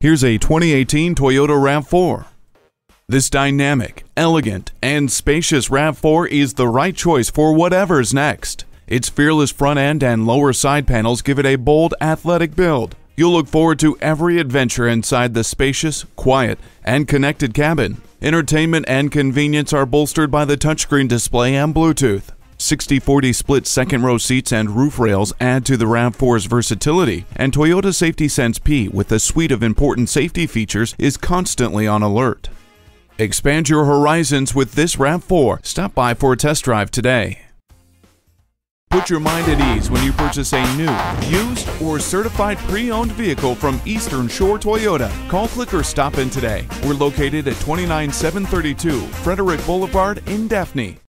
Here's a 2018 Toyota RAV4. This dynamic, elegant, and spacious RAV4 is the right choice for whatever's next. Its fearless front end and lower side panels give it a bold, athletic build. You'll look forward to every adventure inside the spacious, quiet, and connected cabin. Entertainment and convenience are bolstered by the touchscreen display and Bluetooth. 60/40 split second-row seats and roof rails add to the RAV4's versatility, and Toyota Safety Sense P, with a suite of important safety features, is constantly on alert. Expand your horizons with this RAV4. Stop by for a test drive today. Put your mind at ease when you purchase a new, used, or certified pre-owned vehicle from Eastern Shore Toyota. Call, click, or stop in today. We're located at 29732 Frederick Boulevard in Daphne.